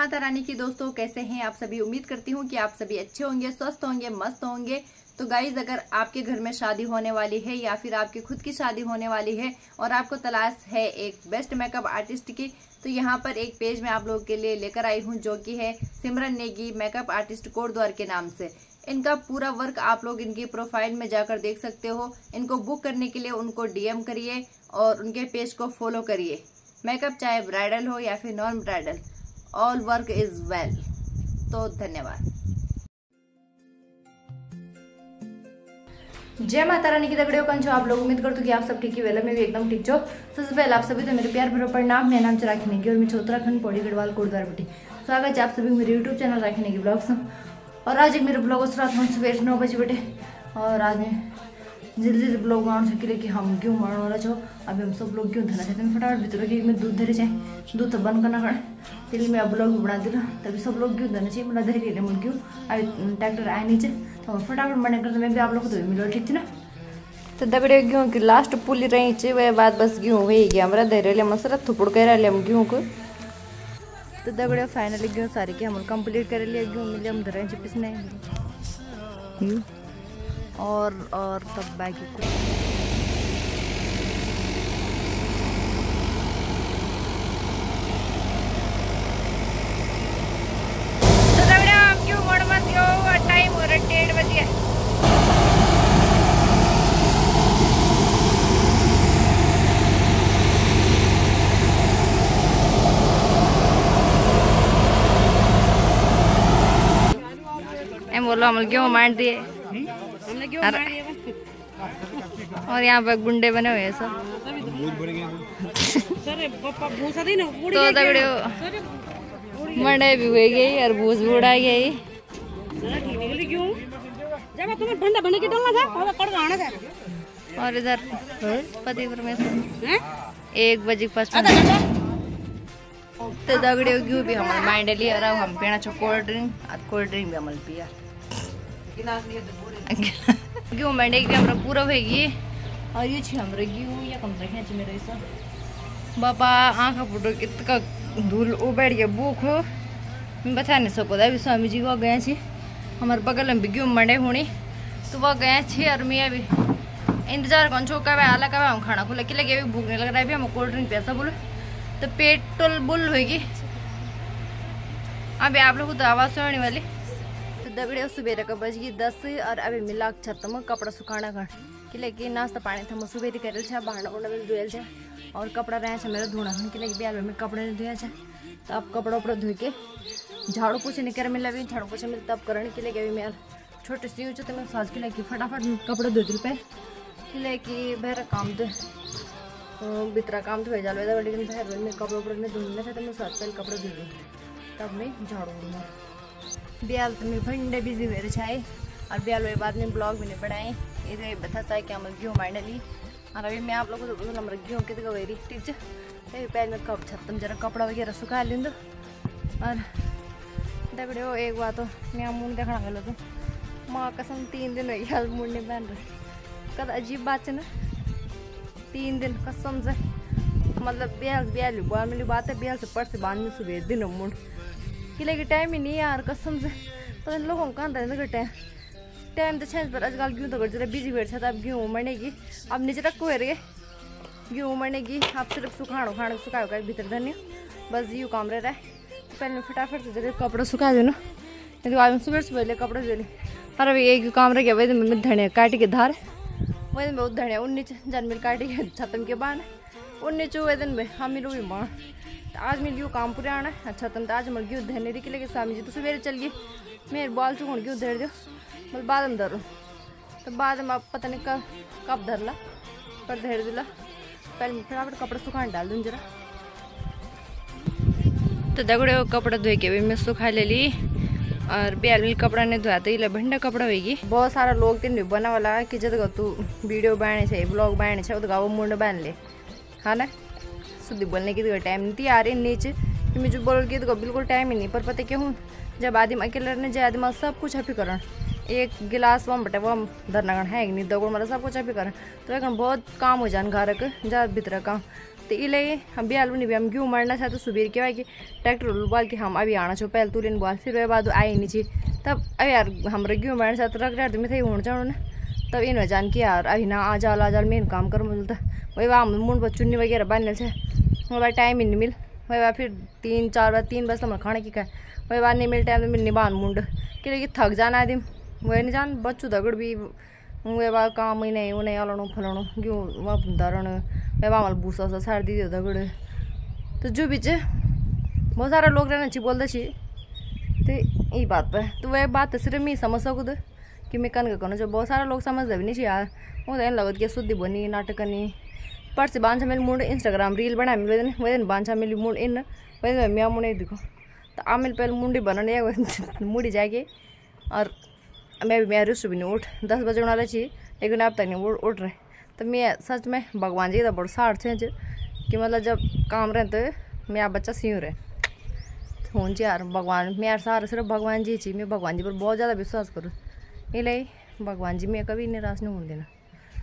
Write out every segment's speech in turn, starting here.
माता रानी की दोस्तों, कैसे हैं आप सभी। उम्मीद करती हूँ कि आप सभी अच्छे होंगे, स्वस्थ होंगे, मस्त होंगे। तो गाइज, अगर आपके घर में शादी होने वाली है या फिर आपकी खुद की शादी होने वाली है और आपको तलाश है एक बेस्ट मेकअप आर्टिस्ट की, तो यहाँ पर एक पेज मैं आप लोगों के लिए लेकर आई हूँ जो कि है सिमरन नेगी मेकअप आर्टिस्ट कोटद्वार के नाम से। इनका पूरा वर्क आप लोग इनकी प्रोफाइल में जाकर देख सकते हो। इनको बुक करने के लिए उनको डीएम करिए और उनके पेज को फॉलो करिए। मेकअप चाहे ब्राइडल हो या फिर non bridal, all work is well. तो धन्यवाद। जय माता रानी की दगड़ियों कंचो। आप लोग उम्मीद करते हो कि आप सब ठीक ही वेला में भी एकदम ठीक छो। सबसे पहले आप सभी तो मेरे प्यार भरो प्रणाम। मेरा नाम राखी नेगी और मैं उत्तराखंड पौड़ी गढ़वाल कोटद्वार बेटी। स्वागत है आप सभी मेरे YouTube channel Rakhi Negi blogs में। और आज एक मेरे ब्लॉग उस रात में सुबह 9 बजे बेटे। और आज मैं जल्दी ब्लॉग बनाने से कि हम क्यों मारने वाला छो। अभी हम सब लोग क्यों धरना चाहते हैं फटाफट भीतर कि मैं दूध धरे चाहे दूध तो बंद करना खड़े इसलिए मैं ब्लॉग बना दिला। तभी सब लोग क्यों धरना चाहिए मतलब धैर्य मुझे क्यों अभी ट्रैक्टर आए नीचे तो फटाफट बने कर मैं भी आप लोग को तो मिलो ठीक थी ना। तो दगड़े गेहूँ की लास्ट पुली रही चे वह बात बस गेहूँ हो गया हमारा धैर्य मसरा थुपड़ कर हम गेहूँ को। तो दगड़े फाइनली गेहूँ सारी के हम कंप्लीट कर लिया गेहूँ मिले हम धरे पिसने और सब बाकी को तो दगड़े हम क्यों मोड़ मत यो टाइम हो रहा 1:30 बजे। बोलो हम क्यों मार दिए और यहाँ पे गुंडे बने हुए हैं सब। तो दगड़ियों मड़े भी हुए गई और भूस भी उड़ा गई। और इधर पति परमेश्वर 1 बजे फर्स्ट। तो दगड़ियों क्यों भी हम माइंड लिया और हम पीना छो कोल्ड ड्रिंक भी हमल पिया क्यों मंडे की हमरा पूरा होगी। और ये छी हमरा क्यों या कम रखे छ मेरे सब बाबा आंखा फुटो कितना धूल उबड़ के भूख हो बता नहीं सको। अभी स्वामी जी वो गए छी हमारे बगल में भी क्यों मंडे होनी तो वह गए छी और मैं अभी इंतजार कौन छो कब आला कब हम खाना खुला कि लगे अभी भूख नहीं लग रहा है। अभी हम कोल्ड ड्रिंक पैसा बोलो तो पेट्रोल बुल होगी। अभी आप लोग तो आवाज़ सुनने वाली। तो दगड़े सुबह का बज गई 10 और अभी मिला छत में कपड़ा सुखाना कर कि लेकिन नाश्ता पानी था सुबह कर भाड़ा उड़ा धोल छे और कपड़ा रहे मेरा धोना कि लेकिन ब्याह में कपड़े नहीं धोया छे। तो अब कपड़ा उपड़ा धो के झाड़ू पोछे नहीं कर मिला भी झाड़ू पोछे मिले तब करने के लिए अभी मेरा छोटे सी तो मैं साज के लेके फटाफट कपड़े धो दिल पे कि लेकिन बेहरा काम तो बितरा काम तो हो जाए लेकिन भैर में कपड़े उपड़े में धुलना था तो मैं साथ पहले कपड़े धो दूँ तब मैं झाड़ू दूँगा। ब्याल तो मैं भंडे बिजी हुए छाए और ब्याल हुए बाद में ब्लॉग भी नहीं बढ़ाए इधर बता चाहे कि हम गेहूँ माइंडली। और अभी मैं आप लोगों को तो हमारे गेहूँ कितने गई रही ठीक है पहले में कब छत्तम जरा कपड़ा वगैरह सुखा लें। और दगड़े हो एक बात हो मैं मुँह देखना गलो तो माँ कसम 3 दिन हो गया मुँह नहीं पहन रही कद अजीब बात है ना 3 दिन कसम से मतलब ब्याल बार मिली बात है ब्याल से पर से बाद में सुबह दिन मुंड कि लेकिन टाइम ही नहीं यार कसम से तो लोगों को कहाँ रहने टाइम तो छः पर आजकल क्यों तो जरा बिजी बैठ था अब गेहूँ मरनेगी अब नीचे रखो है रे गेहूँ मरनेगी आप सिर्फ सुखाड़ो खाने सुखाओ का भीतर धन्य बस यूँ काम रह रहा है। तो पहले फटाफट से जरा कपड़ा सुखा दो ना लेकिन आज सुबह ले कपड़े धो ले। और अभी एक काम रह गया वही में धनिया काट के धार वही में बहुत धनिया उन्नीच जन मिल काटी के छतम के बाद उन्नीच वे दिन में हम मिलो भी माँ आज मिल गई काम पूरे आना है अच्छा तुम तो आज मिल गई धरने के लेके स्वामी जी तो सवेरे चल गई मेरे बाल चुकड़ क्यों धर दो मतलब बाद में धरो तो बाद में आप पता नहीं कब धरला पर धर दिला पहले फटाफट कपड़ा सुखाने डाल दूँ जरा। तो दगड़े वो कपड़ा धोए के भी मैं सुखा ले ली और ब्याल में कपड़ा नहीं धोया तो ये भंडा कपड़ा होगी। बहुत सारा लोग तीन बना वाला कि जब तू वीडियो बनाने से ब्लॉग बनाने से तो वो मुंड बांध ले हाँ ना शुद्ध बोलने की तो टाइम नहीं थी आ रही नीचे कि मुझे बोल के तो बिल्कुल टाइम ही नहीं पर पता क्यों हूँ जब आदमी अकेले रहने जाए आदमी सब कुछ हैप्पी करण एक गिलास वम बटे वम धरना है नहीं दगड़ मतलब सब कुछ हैप्पी करण तो एक बहुत काम हो जाए घर के जा भीतर काम तो इले हम भी आलू नहीं भी हम क्यों मरना चाहते सुबह क्या है कि ट्रैक्टर बोल के हम अभी आना छो पहले तुरंत बोल फिर वह बाद आए नहीं चाहिए तब अभी यार हमारे क्यों मरना चाहते रख रहा मैं थे होना चाहूँ ना तब इन जान कि यार अभी ना आ जाल मेन काम करूँ बोलता वही वहाँ मुंड पर चुन्नी वगैरह बांधने से वही टाइम ही नहीं मिल वही बार फिर 3 बजे तो खाने की का वही बार नहीं मिल टाइम तो मिल नहीं बांध मुंड कि थक जाना है दिन वही नहीं जान बच्चू दगड़ भी वही बार काम ही नहीं उन्हें अलणो फलाणो क्यों वह धरण वही बार हमारे भूसा वूसा सार दी दगड़ तो जो बीच बहुत सारा लोग रहना चाहिए बोलते छी तो यही बात पर तो वह बात सिर्फ मैं समझ सकूँ कि मैं कन का जो बहुत सारा लोग समझते भी नहीं चाहिए यार वो तो लगत कि शुद्धि बनी नाटक करनी पर से बांझा मेरे मुंड इंस्टाग्राम रील बना मिले वही बांझा मेरी मुंड इन वही मैं मुंडे देखो तो आ मेरे पहले मुंडी बनने मुड़ी जाके और मैं भी मेरा रिश्त भी नहीं उठ 10 बजे वाला चाहिए लेकिन अब तक नहीं उठ रहे तो मैं सच में भगवान जी का बड़ा साठ थे कि मतलब जब काम रहते मैं आप बच्चा सीऊ रहे हूँ यार भगवान मेरा सारा सिर्फ भगवान जी चाहिए मैं भगवान जी पर बहुत ज़्यादा विश्वास करूँ इसलिए भगवान जी मैं कभी निराश नहीं होने देना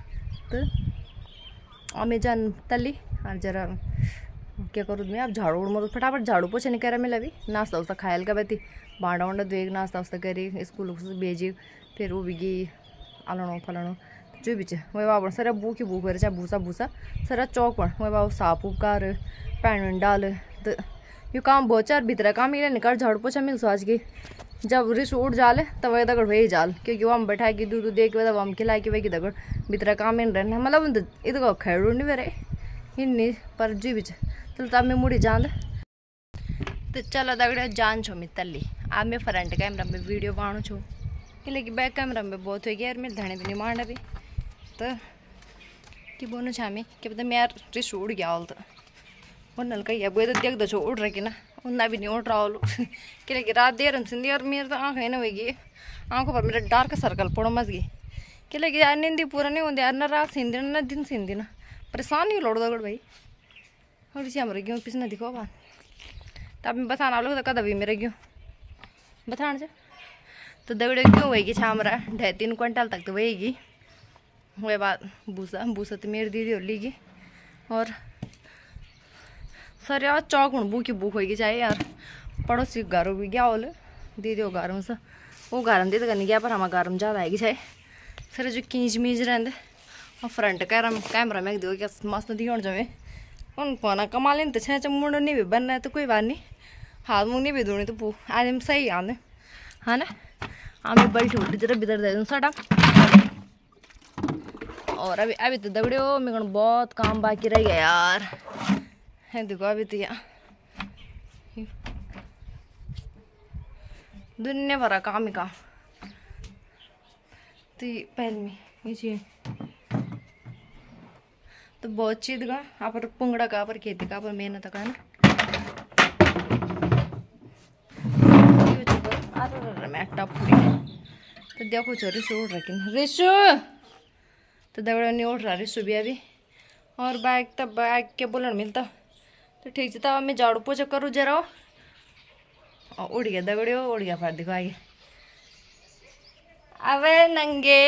तो और मैं जान तली और जरा क्या करूँ मैं अब झाड़ू उड़ फटाफट झाड़ू पोछे नहीं करा मिला भी नाश्ता उस्ता खायल का बैठी भांडा वांडा धोए नाश्ता उस्ता करी स्कूल भेजी फिर वो भी गई अलणो फलाणो जो भी वही बाबा सर भूखी भूख रहे चाहे भूसा भूसा सर चौक पर वही बाबा साफ उप कर पैन वैन डाल तो ये काम बहुत चार भीतर काम ही निकाल झाड़ू पोछा मिल आज की जब रिश उठ जाले तब वही दगड़ वही जाल क्योंकि वो हम बैठा के दूध दे के हम खिला के वही दगड़ भीतर काम इन रहना मतलब इधर खेड़ नहीं मेरे इन पर जी भी चलो तब मैं मुड़ी जान तो चलो दगड़े जान छो मैं तली अब मैं फ्रंट कैमरा में वीडियो बाणु छो कि लेकिन बैक कैमरा में बहुत हो गया यार मेरे धने भी नहीं मारना भी तो कि बोनो छा मैं क्या पता मैं यार रिश उड़ गया तो वो नल कही अब तो देख दो छो उड़ रही ना उन्ना भी नहीं उठ रहा हो कि लेकिन रात देर सिंधी और मेरे तो आँख है ना होगी आँखों पर मेरा डार्क सर्कल पड़ो मस गई कि लेकिन यार नींदी पूरा नहीं होती यार ना रात सींदी ना दिन सींदी ना परेशान नहीं लोड़ दगड़ भाई और इसी हमारे क्यों पिछना दिखो बात तब मैं बताना लोग तो कदा भी मेरे क्यों बताना जा तो दगड़े क्यों होगी छा हमारा 2.5-3 क्विंटल तक तो वहीगी वही बात भूसा तो मेरी दीदी और लीगी और सर यार चौक हूँ भूखी भूख होगी चाहे यार पड़ोसी घर भी गया बोले दीदी वो घर में वो घर में दीदी करने गया पर हमारे घर में ज़्यादा आएगी चाहे सर जो खींच मीच रहते और फ्रंट कैमरा में देखो क्या मस्त दिखा जाए उन फोना कमा लें तो छे मुंड नहीं भी बनना है तो कोई बात नहीं हाथ मुँह नहीं भी धोनी तो आज हम सही आने है ना हमें बैठी उठी जरा भीतर दे दूँ सड़ा और अभी तो दगड़े हो मेरे को बहुत काम बाकी रह गया यार है देखो अभी तो यहाँ दुनिया भरा काम ही काम तो पहले में ये चीज तो बहुत चीज का आप पुंगड़ा का पर खेती का पर मेहनत का ना मैं टपूरी तो देखो चो रिशु उठ रखी रिशु तो दगड़ा नहीं उठ रहा रिशु भी अभी और बैग तब बैग के बोलने मिलता तो ठीक है तब मैं झाड़ू पोछा करूँ जरा और उड़ गया दगड़े उड़ गया फिर दिखो आगे अबे नंगे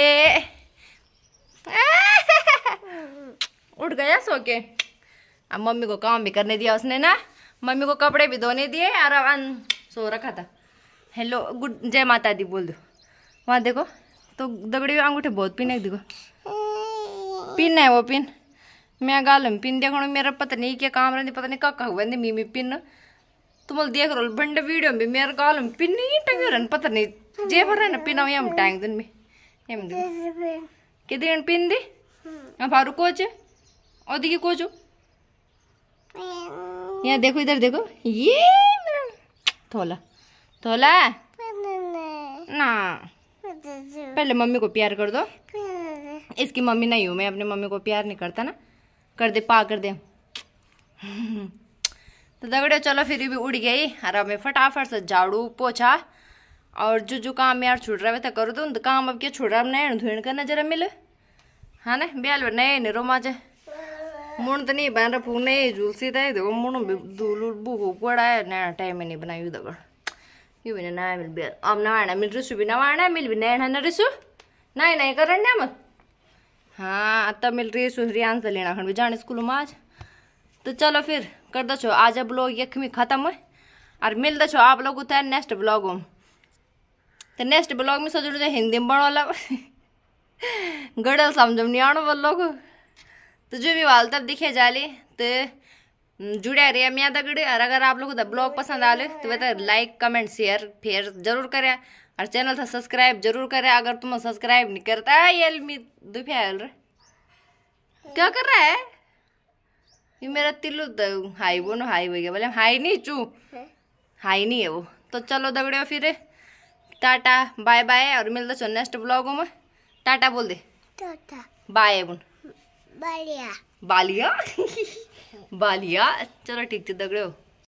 उठ गया सो के अब मम्मी को काम भी करने दिया उसने ना मम्मी को कपड़े भी धोने दिए और सो रखा था हेलो गुड जय माता दी बोल दो वहाँ देखो तो दगड़ी अंगूठे बहुत पिन है देखो पिन है वो पिन मैं गाल में पिन देखो मेरा पता नहीं क्या काम रहती पता नहीं कहा हुआ मीमी पिन तुम देख रो बंड वीडियो में मेरा गाल में पिन नहीं टंगे रहन पता नहीं जे भर ना पिन हम टांग दिन में एम देखो कितने पिन दी फारू कोच और देखिए कोचो यहाँ देखो इधर देखो ये थोला थोला ना पहले मम्मी को प्यार कर दो इसकी मम्मी नहीं हूँ मैं अपनी मम्मी को प्यार नहीं करता ना कर दे पा कर दे तो दगड़े चलो फिर भी उड़ गई और अब मैं फटाफट से झाड़ू पोछा और जो काम यार छूट रहा है करो तो काम अब क्या छूट रहा है नैन धुन करना जरा मिले हाँ ना ब्याल नए नहीं रो माचे मुण तो नहीं बन रहा फूक नहीं झूलसी था देखो मुण धूल बुक पड़ा है नैना टाइम में नहीं बनाई दगड़ ये भी ना मिल ब्याल अब नवाना मिल रिसु भी नवाना मिल भी नैन है ना रिसु नहीं कर मत हाँ तब मिल रिसु रियान से लेना खंड भी जाने स्कूल में आज तो चलो फिर कर दो छो आज ब्लॉग यख में खत्म और मिल दो छो आप लोग नेक्स्ट ब्लॉग में। तो नेक्स्ट ब्लॉग में सोचो हिंदी में बनोला गड़ल समझ नहीं आने बोलो को। तो जो भी वाल तब दिखे जाले तो जुड़े रहे मैं दगड़े। और अगर आप लोगों को ब्लॉग पसंद आले तो बता लाइक कमेंट शेयर फिर जरूर करें और चैनल था सब्सक्राइब जरूर करें। अगर तुम सब्सक्राइब नहीं करता ये दुफियाल रे क्या कर रहा है ये मेरा तिल्लू हाई बोनो हाई हो गया बोले हाई नहीं चू हाई नहीं है वो। तो चलो दगड़े फिर टाटा बाय बाय और मिलते छो नेक्स्ट ब्लॉग में। टाटा बोल दे टाटा बाय बुन बालिया बालिया बालिया चलो ठीक है दगड़े।